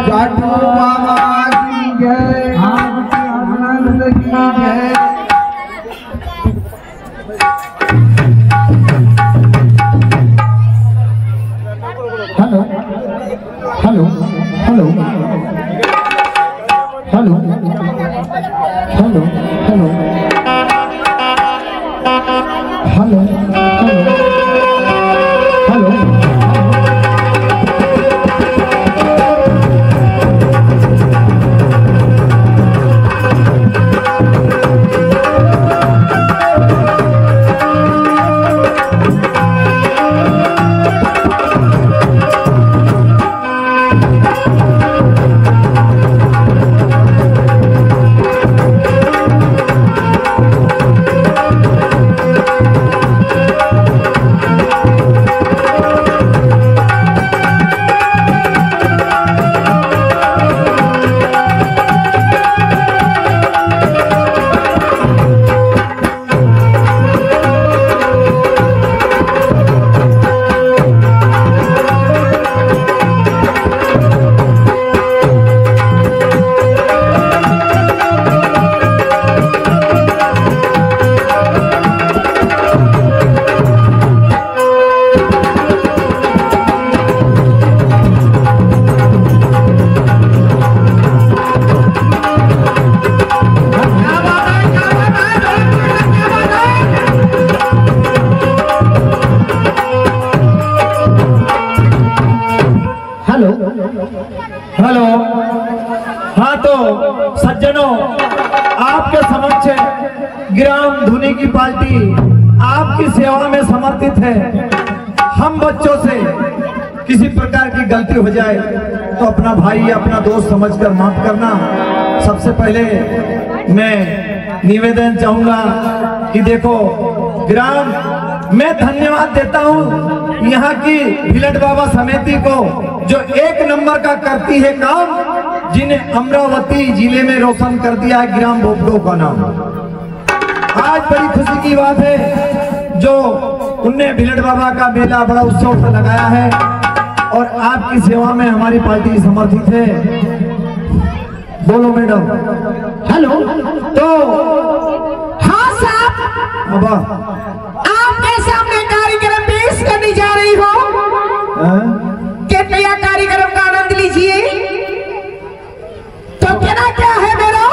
जाटू बाबा की जय, आनंद की जय। Hello hello hello hello hello hello hello hello hello. Hello. हाँ तो सज्जनों, आपके समक्ष ग्राम धुनी की पार्टी आपकी सेवा में समर्पित है। हम बच्चों से किसी प्रकार की गलती हो जाए तो अपना भाई अपना दोस्त समझकर माफ करना। सबसे पहले मैं निवेदन चाहूंगा कि देखो ग्राम, मैं धन्यवाद देता हूं यहाँ की भिलट बाबा समिति को जो एक नंबर का करती है काम, जिन्हें अमरावती जिले में रोशन कर दिया है ग्राम बोपडो का नाम। आज बड़ी खुशी की बात है जो उनने भिलट बाबा का मेला बड़ा उत्सव से लगाया है और आपकी सेवा में हमारी पार्टी समर्पित है। बोलो मैडम। हेलो। तो हाँ साहब, अब आपके सामने कार्यक्रम पेश करने जा रही हो। कृपया कार्यक्रम का आनंद लीजिए। तो कहना क्या है मेरा?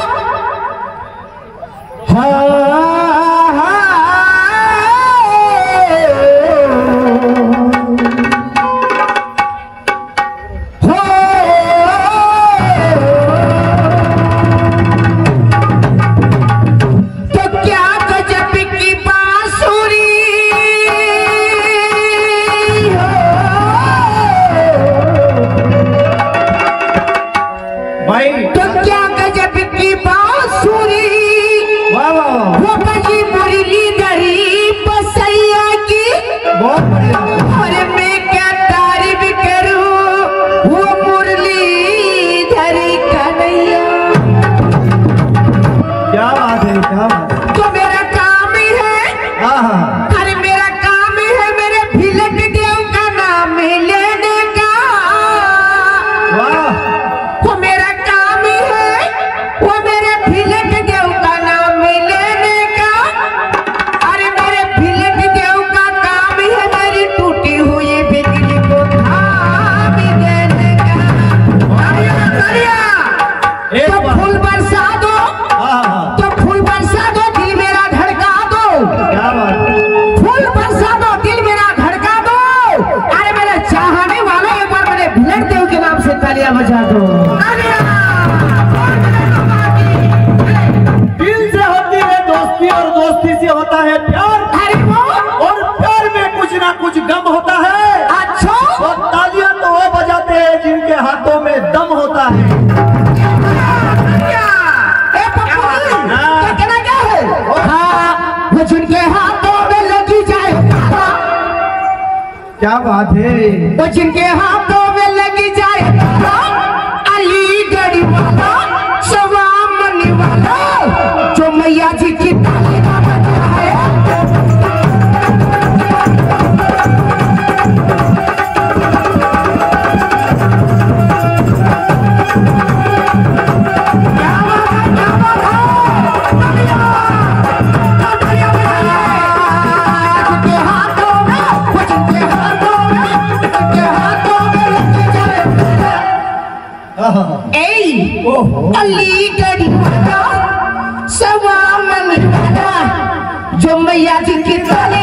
तो मेरा काम ही है। अरे मेरा काम ही है मेरे भिलट देव का नाम लेने का। वो मेरा काम ही है, वो मेरे भिलट देव का नाम लेने का। अरे मेरे भिलट देव का काम ही है मेरी टूटी हुई बिजली को थाम देने का। तो फूल बरसा दो, तो फूल बरसा दो, दिल मेरा धड़का दो। क्या बात? फूल बरसा दो, दिल मेरा धड़का दो। अरे मेरे चाहने वाले एक बार मेरे भिलट देव के नाम से तालियां बजा दो। दिल से होती है दोस्ती और दोस्ती से होता है प्यार। अरे वो और प्यार में कुछ ना कुछ गम होता है। अच्छा, और तालियां तो वो बजाते हैं जिनके हाथों में दम होता है। जिनके हाथों में लगी जाए, क्या बात है? वो जिनके हाथों में लगी जाए अलीगढ़ वाला, सवामनी वाला, जो मैया जी की तालियां बजाए। ए ओहो। अलीगढ़ सवा मन जो मैया जी की ताले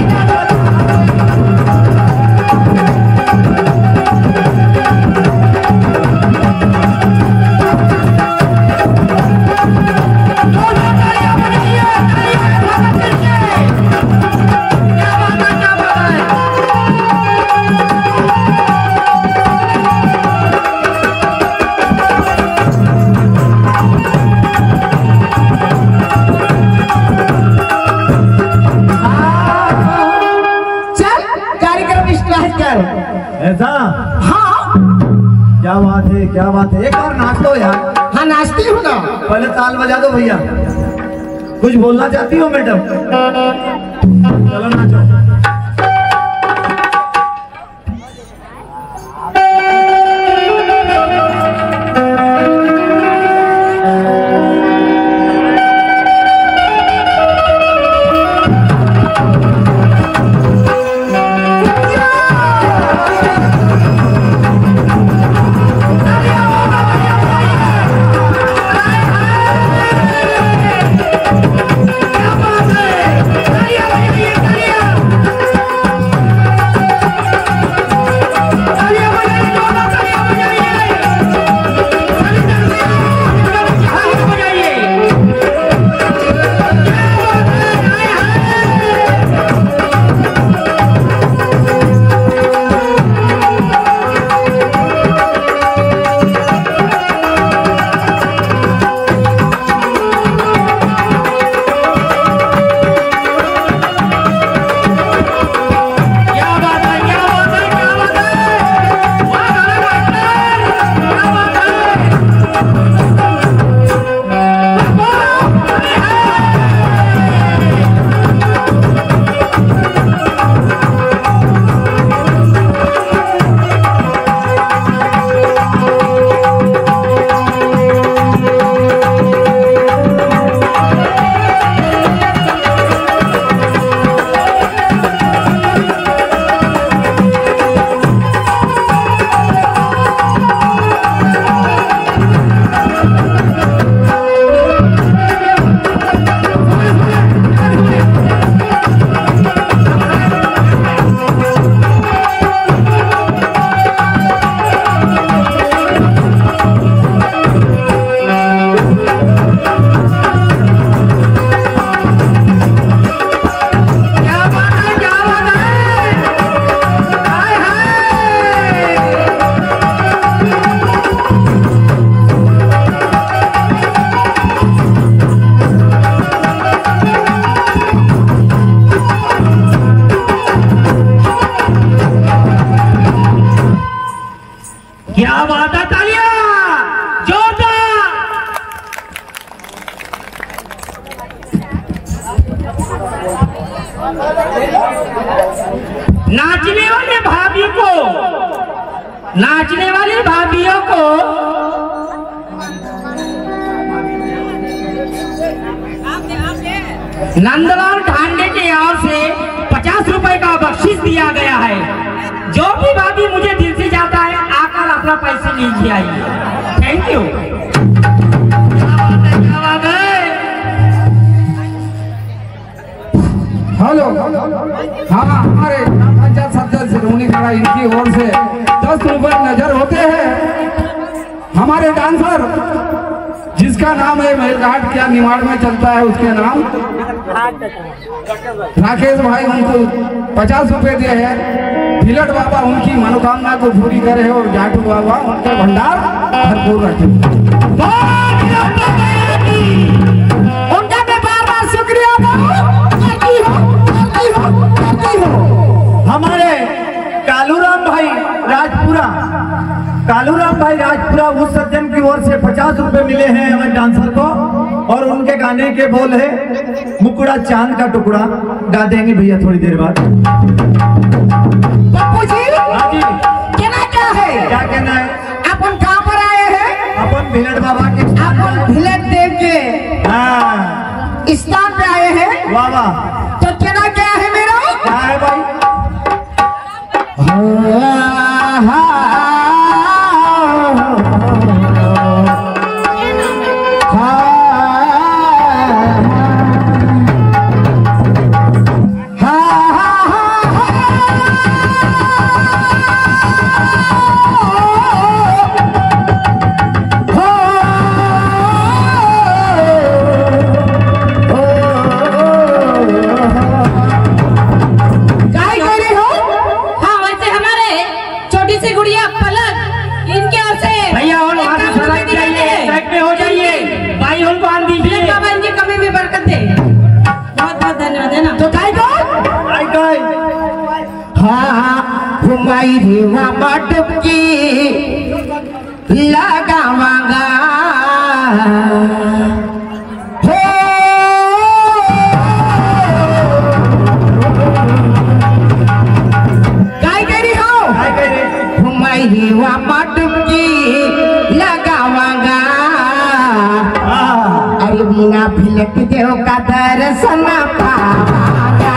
ऐसा? हाँ क्या बात है, क्या बात है। एक बार नाच लो यार। हाँ नाचती हूँ ना। पहले ताल बजा दो भैया। कुछ बोलना चाहती हो मैडम? चलो नाचो। क्या बात है, तालियां जोरदार। नाचने वाले भाभी को, नाचने वाली भाभियों को नंदलाल ढांडे के ओर से 50 रुपए का बख्शीश दिया गया है। जो भी भाभी मुझे दिल से जाता है आकर अपना पैसे लीजिए आइए। Thank you. हेलो, हाँ हमारे पंचायत सदस्य सिरोनी खड़ा इनकी ओर से 10 रुपए नजर होते हैं। हमारे डांसर जिसका नाम है मेलघाट क्या निमाड़ में चलता है, उसके नाम राकेश भाई, उनको 50 रुपए दिए हैं। फिलट बाबा उनकी मनोकामना को पूरी करे और जाटू बाबा उनका भंडार भरपूर रखे। उनका मैं बार-बार शुक्रिया हमारे कालूराम भाई राजपुरा, कालूराम भाई राजपुरा उस सज्जन की ओर से 50 रुपए मिले हैं हमें डांसर को, और उनके गाने के बोल है मुकुड़ा चांद का टुकड़ा। गा देंगे भैया थोड़ी देर बाद। पप्पू जी, हाँ जी, कहना क्या है? क्या कहना है? अपन कहाँ पर आए हैं? अपन भिलट बाबा के अपन भिलट देव के हाँ स्थान पे आए हैं। वाह वाह। तो कहना क्या है मेरा? क्या है भाई? सीना भिलक देव का दर्शन पावांगा।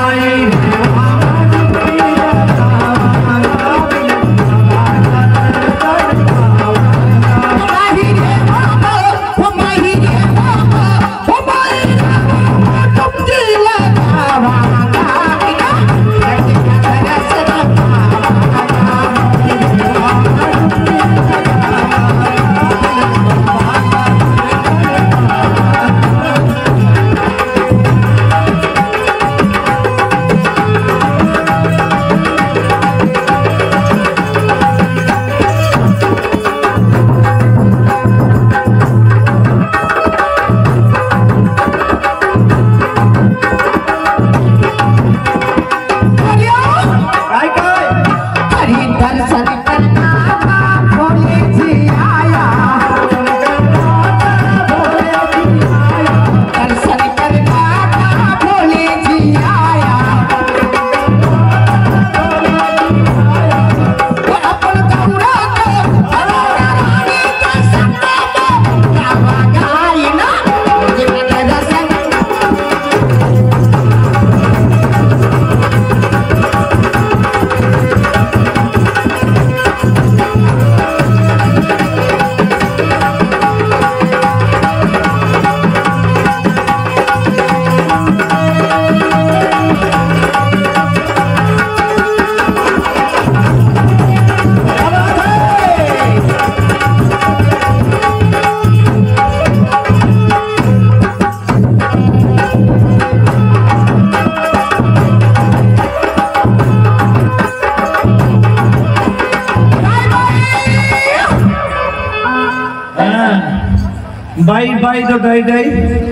बाई बाई तो गई गई।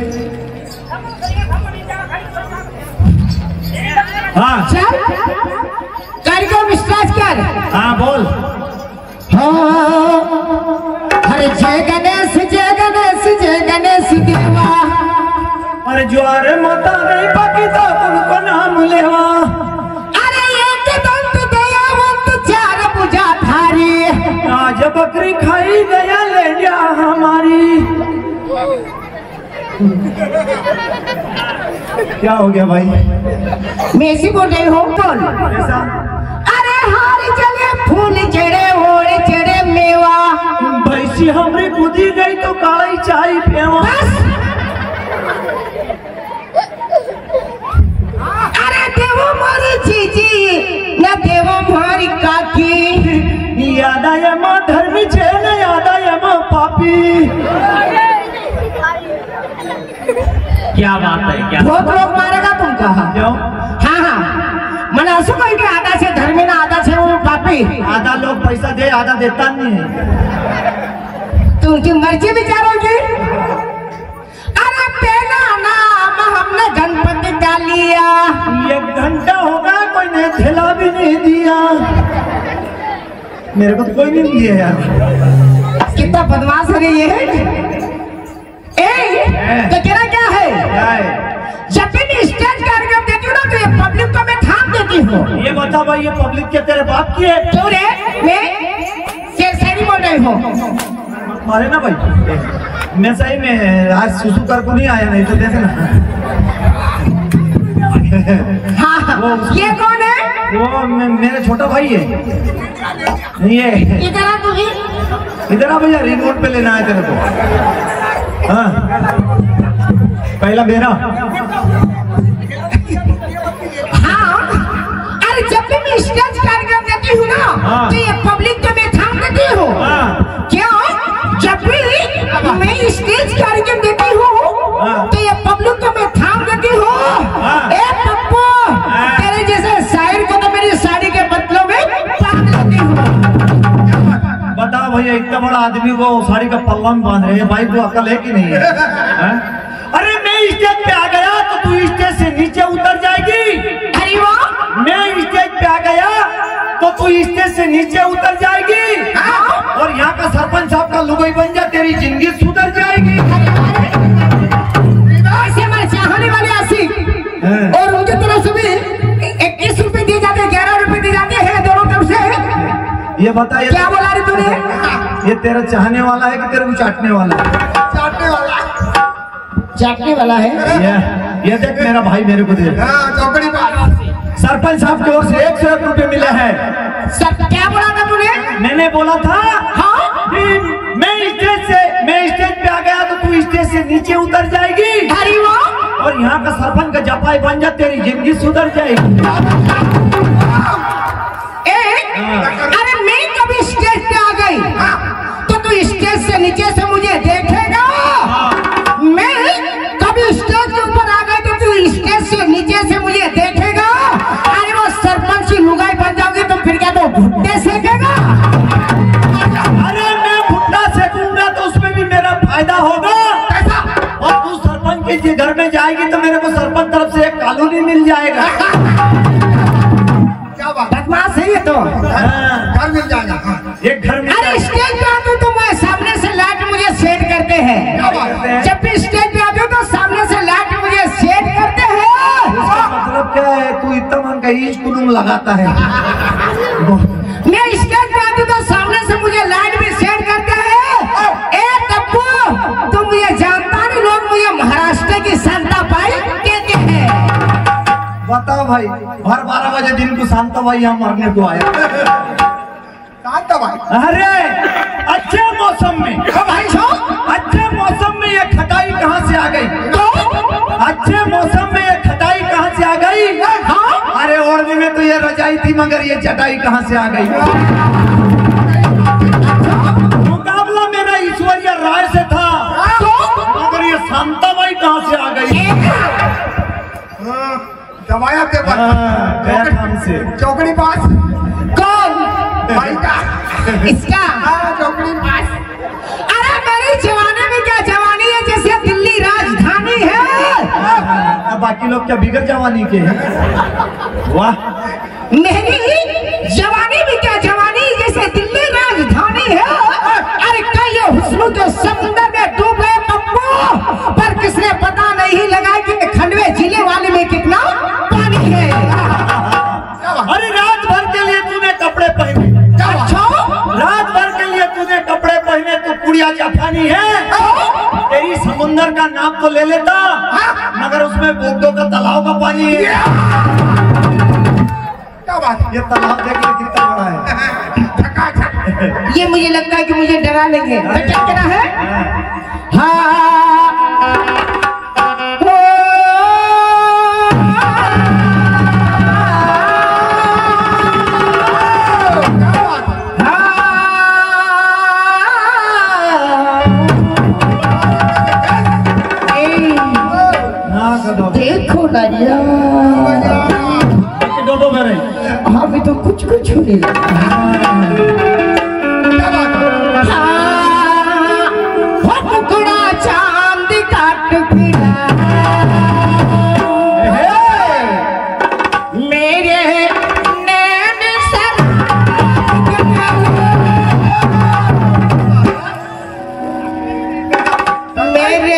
हाँ कार्यक्रम स्टार्ट कर। हाँ बोल। अरे जय गणेश जय गणेश जय गणेश देवा। अरे ज्वार माता नहीं बाकी तो तुमको नाम लेवा। अरे एक दंत दयावंत चार भुजा धारी। आज बकरी खाई गया ले जा हमारी। क्या हो गया भाई? मेसी बोल रही हो कौन? ऐसा? अरे हार चले फूल चढ़े ओढ़ चढ़े मेवा। भैंसी हमरी कूदी गई तो काली चाय पेवा। अरे देवो मारी जीजी न देवो मारी काकी। याद आया माँ धर्मी छे न याद आया माँ पापी। क्या बात है, क्या बहुत लोग मारेगा तुम कहा? क्यों? हाँ हाँ मन असो कोई के आधा से धर्मी ना आधा से वो पापी। आधा लोग पैसा दे आधा देता नहीं है। तुमकी मर्जी विचारों की। अरे पहला नाम हमने गणपति का लिया। 1 घंटा होगा कोई ने ठेला भी नहीं दिया। मेरे को तो कोई नहीं दिया यार। कितना बदमाश है ये। तो तेरा क्या है? जब भी मैं स्टेज कार्यक्रम देती हूँ ना तो ये पब्लिक को मैं थाम देती हूँ। ये बता भाई ये पब्लिक के तेरे बाप की है? क्यों रे? मैं शेरशायरी बोल रही हूँ। मारे ना भाई। मैं सही में आज सुसु कर को नहीं आया, नहीं तो देखना। हाँ ये कौन है? वो मेरे छोटा भाई है। ये इधर आ तू भी। इधर आ भैया, रिमोट पे लेना है तेरे को। हाँ पहला मेरा। हाँ अरे जब भी मैं स्टेज कार्यक्रम देती हूँ ना तो ये पब्लिक को मैं थाम देती हूँ। क्यों? जब भी मैं स्टेज कार्यक्रम देती हूँ तो ये पब्लिक को मैं थाम देती हूँ। ए पप्पू तेरे जैसे शायर को तो मेरी साड़ी के बदलों में बांध लेती हूँ। बताओ भैया इतना बड़ा आदमी को साड़ी का पल्ला में बांध रहे हैं, भाई को अकल है कि नहीं है? अरे मैं स्टेज पे आ गया तो तू स्टेज से नीचे उतर जाएगी। अरे वाह। मैं स्टेज पे आ गया तो तू स्टेज से नीचे उतर जाएगी। और यहाँ का सरपंच साहब का लुगाई बन जा, तेरी जिंदगी सुधर जाएगी। ऐसे हमारे चाहने वाले आशिक और उनकी तरफ से भी 21 रुपए दिए जाते हैं, 11 रुपए दिए जाते हैं दोनों तरफ से। ये बता ये क्या बोला रे तूने? ये तेरा चाहने वाला है कि तेरे को चाटने वाला है? चाटने वाला। चाटने वाला है। ये देख मेरा भाई मेरे को दे। चौकड़ी बात सरपंच साहब की ओर से 101 रुपए मिले हैं। सर क्या बोला था तूने? मैंने बोला था हाँ कि मैं स्टेज पे आ गया तो तू स्टेज से नीचे उतर जाएगी। अरे वाह, और यहाँ का सरपंच का जपाई बन जा, तेरी जिंदगी सुधर जाएगी। अरे मैं कभी स्टेज पे आ गई तो तू स्टेज से नीचे से मुझे देखेगा। मैं कभी स्टेज के ऊपर आ गई तो तू स्टेज से नीचे से मुझे देखेगा। अरे वो सरपंच की लुगाई बन जाओगी तो फिर क्या तो भुट्टे सेकेगा? अरे मैं भुट्टा सेकूंगा तो उसमें भी मेरा फायदा होगा। और तू सरपंच के घर में जाएगी तो मेरे को सरपंच तरफ से एक कॉलोनी मिल जाएगा। बदमाश है ये तो। घर मिल जाएगा। एक घर में अरे स्टेज पे आते हो तो मैं सामने से लाइट मुझे सेट करते हैं। जब भी स्टेज पे आते हो तो सामने से लाइट मुझे सेट करते हैं। मतलब क्या है, तू इतना मन का ईश कुलूम लगाता है। मैं स्टेज पे आती हूँ तो सामने से मुझे लाइट भी सेट करते हैं। ए तब्बू, तुम मुझे जानता नहीं, लोग मुझे महाराष्ट्र की शांता बाई कहते हैं। बताओ भाई, हर 12 बजे दिन को शांता भाई यहाँ मरने को आया। शांता भाई, अरे अच्छे मौसम में भाई छो अच्छे मौसम में ये खटाई कहाँ से आ गई? अच्छे मौसम में ये खटाई कहाँ से आ गई? हाँ? अरे ओढ़ने में तो ये रजाई थी मगर ये चटाई कहाँ से आ गई? मुकाबला मेरा ईश्वरीय राय से था मगर ये शांता भाई कहाँ से आ गई? दबाया के गया काम से। चौकड़ी पास कौन? भाई का इसका चौकड़ी पास। अरे मेरी जवानी में क्या जवानी है, जैसे दिल्ली राजधानी है। बाकी लोग क्या बिगड़ जवानी के हैं? वाह, मेरी जवानी में क्या जवानी, जैसे दिल्ली राजधानी है। अरे कई हुस्न के समुंदर में डूब गए पप्पू, पर किसने पता नहीं लगा कि खंडवे जिले वाले में कितना पानी है। अरे रात भर के लिए तूने कपड़े पहने, अच्छा, रात भर के लिए तूने कपड़े पहने तो कुड़िया जापानी है। तेरी समुंदर का नाम तो ले लेता मगर उसमें बोगदो का तालाब का पानी है। क्या बात? ये तालाब देखिए कितना बड़ा है। ये मुझे लगता है कि मुझे डरा लेंगे। क्या कहना है? हाँ देखो ना यार, डोडो करे अभी तो कुछ नहीं टुकड़ा चांद का टुकड़ा मेरे नैन सर मेरे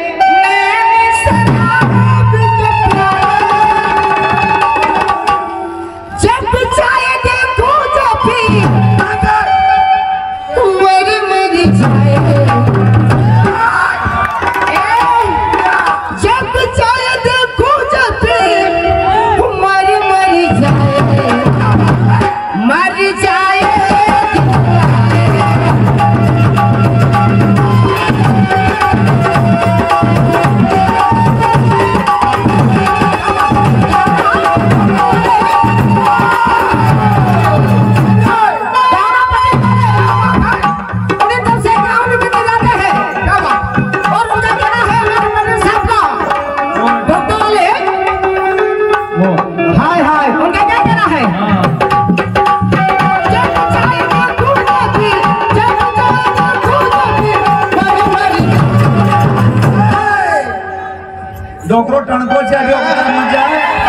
डोकरो टणको चाहिए मजा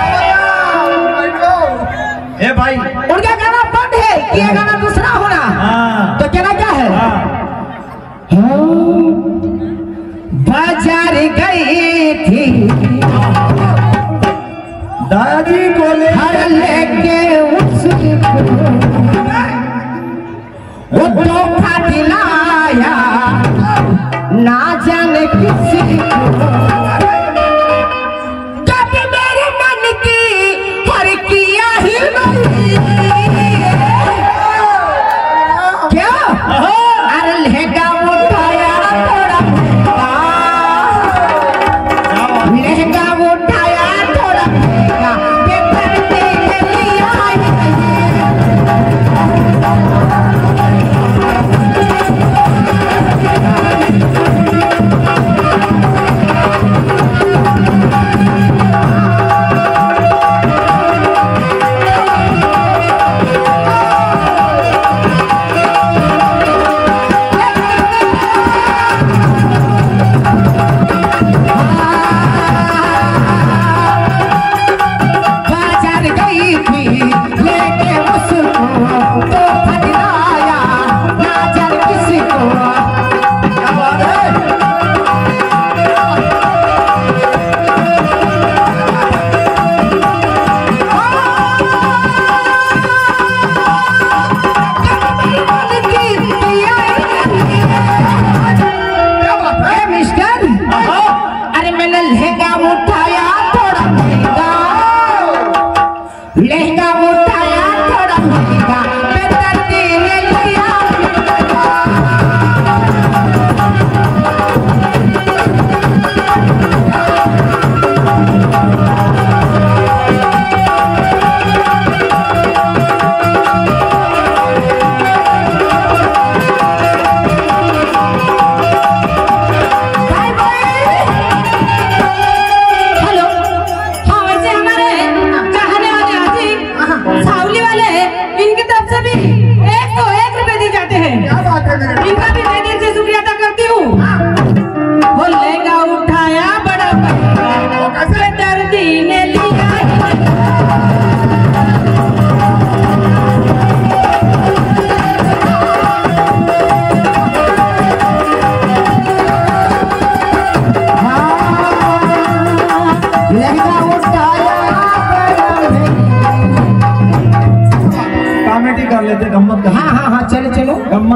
है भाई। उनका गाना बंद है, ये गाना दूसरा होना। हाँ। तो कहना क्या है? बाजार गई थी दादी बोले हर लेके उसको वो धोखा दिलाया ना जाने किसी को।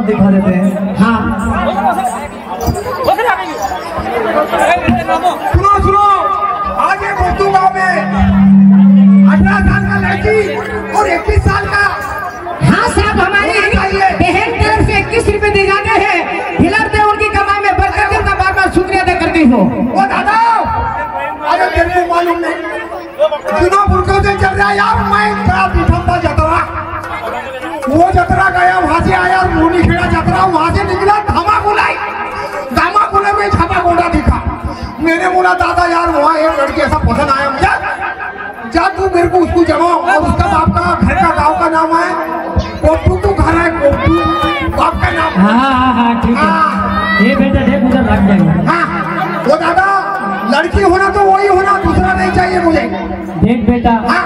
दिखा देते हैं। हाँ सुनो सुनो, आज ये गोतू गाँव में 18 साल का लड़की और 21 साल का। हाँ साहब, हमारी बहन तरफ से 21 रुपए दिए जाते हैं। हिलर दे उनकी कमाई में बरकत दे, उनका बार बार शुक्रिया अदा करती हो। ओ दादा, अरे तेरे को मालूम नहीं, दिनों बुरकों से चल रहा यार। मैं क्या था जतरा, वो जतरा गया, वहां से आया, मुनी खेड़ा जतरा, वहां से निकला धामाकुलाई, धामाकुले में छापा गोंडा दिखा। मैंने बोला दादा यार वहाँ एक लड़की ऐसा पसंद आया मुझे, जा तू मेरे को उसको जमाओ। और उसका बाप का घर का गाँव का नाम है कोटू, तू घर है कोटू, बाप का नाम। हाँ ठीक है। ये बेटा देख उधर लग जाएगा। हाँ वो दादा, लड़की होना तो वही होना, दूसरा नहीं चाहिए मुझे। देख बेटा, हाँ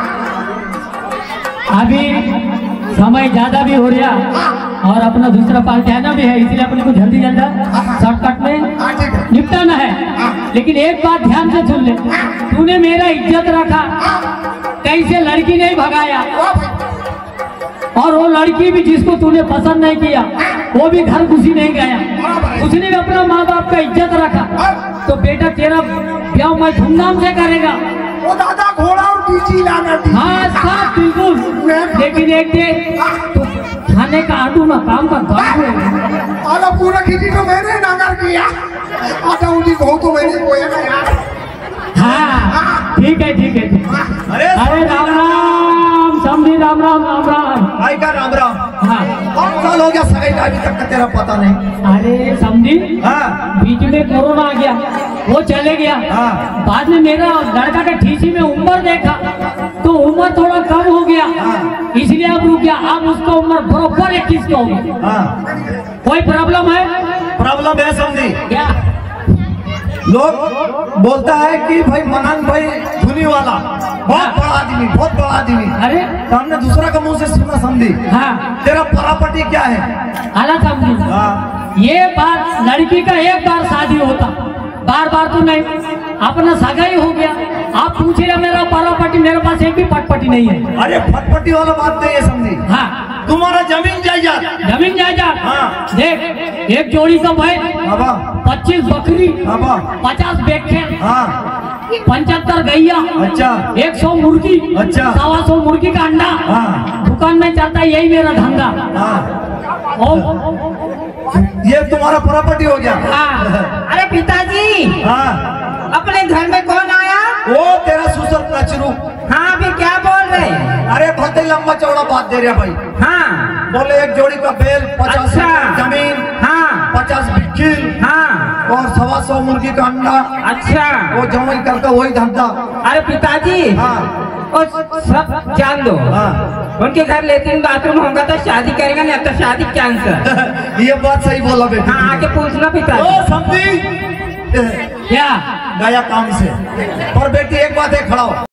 अभी समय ज्यादा भी हो रहा और अपना दूसरा पार्टी आना भी है, इसलिए अपने को जल्दी शॉर्टकट में हाँ ठीक है। निपटाना है। लेकिन एक बात ध्यान से सुन ले, तूने मेरा इज्जत रखा, कैसे लड़की नहीं भगाया, और वो लड़की भी जिसको तूने पसंद नहीं किया वो भी घर घुसी नहीं गया, उसने भी अपना माँ बाप का इज्जत रखा। तो बेटा तेरा ब्याह मैं धूमधाम से करेगा। वो दादा घोड़ा और डीजी लाना। हाँ सब बिल्कुल, लेकिन एक तो खाने का आटू ना काम का गाँव है। और पूरा खिची तो मैंने नागर किया, आटा उठी बहु तो मैंने कोया ना यार। हाँ ठीक है ठीक है ठीक है। अरे अरे राम राम समझी, राम राम राम राम। भाई का राम राम। हाँ कौन साल हो गया सगाई का, अभी तक का तेरा पता नहीं। अरे समझी, हाँ बीच में कोरोना आ गया, वो चले गया। हाँ। बाद में मेरा लड़का का ठीसी में उम्र देखा तो उम्र थोड़ा कम हो गया, इसलिए अब रुक गया। अब उसका उम्र बराबर 21 का हो गया। हाँ कोई प्रॉब्लम है प्रॉब्लम है समझी। क्या? लोग बोलता है कि भाई मनन भाई धुनी वाला बहुत बड़ा आदमी, बहुत बड़ा आदमी। अरे तो हमने दूसरा का मुंह से सुना समझी। हाँ तेरा प्रॉपर्टी क्या है? आला समझी, हाँ ये बात लड़की का एक बार शादी होता, बार बार तो नहीं, अपना सगाई हो गया। आप पूछ रहे मेरा प्रॉपर्टी, मेरे पास एक भी पटपटी नहीं है। अरे फटपटी वाला बात नहीं है समझी। हाँ तुम्हारा जमीन जायदाद। जमीन जायदाद। हाँ। देख, एक जोड़ी का बैल, बाबा 25 बकरी, बाबा 50 बेखे, हाँ 75 गैया, अच्छा 100 मुर्गी, अच्छा 125 मुर्गी का अंडा। हाँ दुकान में चलता है, यही मेरा धंधा। हाँ। और ये तुम्हारा प्रॉपर्टी हो गया। हाँ अरे पिताजी, हाँ अपने घर में कौन आया? वो तेरा सुसर कचरू। हाँ अभी क्या बोल रहे? अरे बहुत ही लंबा चौड़ा बात दे रहा भाई। हाँ बोले एक जोड़ी का बैल, 50 अच्छा। जमीन, हाँ 50 बिक्किल हाँ और 125 मुर्गी का अंडा। अच्छा। वो जमाई करता वही धंधा। अरे पिताजी, हाँ और सब जान दो, हाँ उनके घर लेट्रिन बाथरूम होगा तो शादी करेगा, नहीं तो शादी कैंसर। ये बात सही बोला बेटा। हाँ आके पूछना ओ पिताजी। समझी क्या? गया काम से। पर बेटी एक बात है, खड़ा हो।